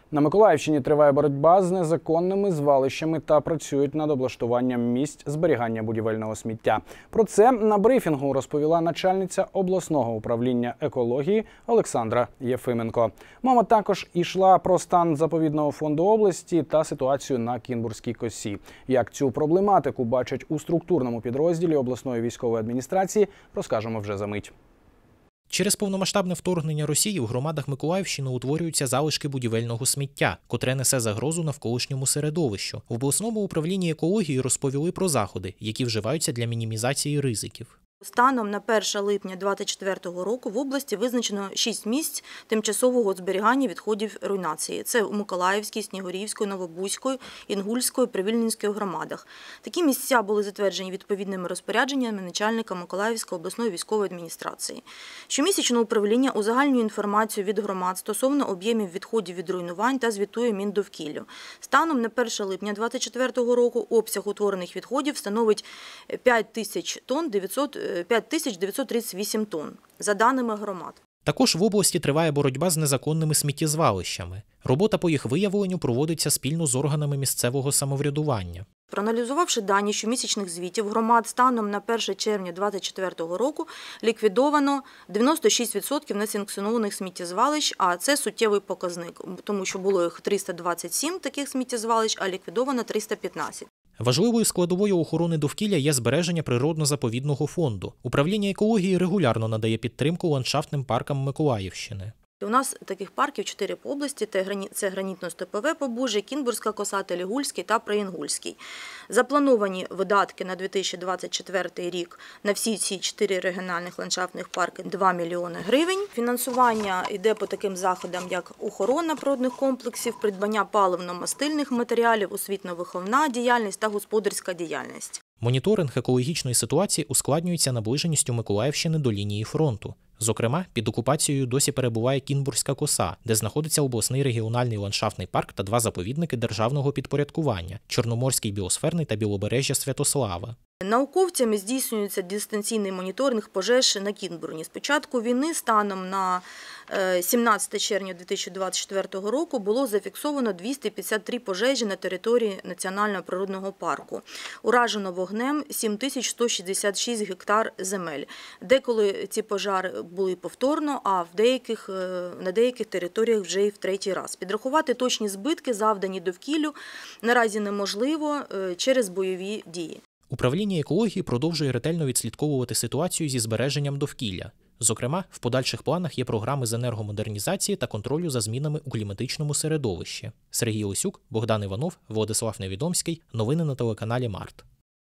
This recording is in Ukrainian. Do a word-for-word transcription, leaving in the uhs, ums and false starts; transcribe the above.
На Миколаївщині триває боротьба з незаконними звалищами та працюють над облаштуванням місць зберігання будівельного сміття. Про це на брифінгу розповіла начальниця обласного управління екології Олександра Єфименко. Мова також йшла про стан заповідного фонду області та ситуацію на Кінбурзькій косі. Як цю проблематику бачать у структурному підрозділі обласної військової адміністрації, розкажемо вже за мить. Через повномасштабне вторгнення Росії в громадах Миколаївщини утворюються залишки будівельного сміття, котре несе загрозу навколишньому середовищу. В обласному управлінні екології розповіли про заходи, які вживаються для мінімізації ризиків. Станом на перше липня дві тисячі двадцять четвертого року в області визначено шість місць тимчасового зберігання відходів руйнації. Це у Миколаївській, Снігурівської, Новобузької, Інгульської, Привільненської громадах. Такі місця були затверджені відповідними розпорядженнями начальника Миколаївської обласної військової адміністрації. Щомісячно управління узагальнює інформацію від громад стосовно об'ємів відходів від руйнувань та звітує Міндовкіллю. Станом на перше липня дві тисячі двадцять четвертого року обсяг утворених відходів становить п'ять тисяч тонн дев'ятсот п'ять тисяч дев'ятсот тридцять вісім тонн, за даними громад. Також в області триває боротьба з незаконними сміттєзвалищами. Робота по їх виявленню проводиться спільно з органами місцевого самоврядування. Проаналізувавши дані щомісячних звітів громад, станом на перше червня дві тисячі двадцять четвертого року ліквідовано дев'яносто шість відсотків несанкціонованих сміттєзвалищ, а це суттєвий показник, тому що було їх триста двадцять сім таких сміттєзвалищ, а ліквідовано триста п'ятнадцять. Важливою складовою охорони довкілля є збереження природно-заповідного фонду. Управління екології регулярно надає підтримку ландшафтним паркам Миколаївщини. У нас таких парків чотири по області, це гранітно-степове Побужжя, Кінбурзька коса, Телігульський та Приінгульський. Заплановані видатки на дві тисячі двадцять четвертий рік на всі ці чотири регіональних ландшафтних парки – два мільйони гривень. Фінансування йде по таким заходам, як охорона природних комплексів, придбання паливно-мастильних матеріалів, освітньо-виховна діяльність та господарська діяльність. Моніторинг екологічної ситуації ускладнюється наближеністю Миколаївщини до лінії фронту. Зокрема, під окупацією досі перебуває Кінбурзька коса, де знаходиться обласний регіональний ландшафтний парк та два заповідники державного підпорядкування – Чорноморський біосферний та Білобережжя Святослава. Науковцями здійснюється дистанційний моніторинг пожеж на Кінбурні. З початку війни станом на сімнадцяте червня дві тисячі двадцять четвертого року було зафіксовано двісті п'ятдесят три пожежі на території Національного природного парку. Уражено вогнем сім тисяч сто шістдесят шість гектар земель. Деколи ці пожари були повторно, а в деяких, на деяких територіях вже і в третій раз. Підрахувати точні збитки, завдані довкіллю, наразі неможливо через бойові дії. Управління екології продовжує ретельно відслідковувати ситуацію зі збереженням довкілля. Зокрема, в подальших планах є програми з енергомодернізації та контролю за змінами у кліматичному середовищі. Сергій Осюк, Богдан Іванов, Владислав Невідомський. Новини на телеканалі Март.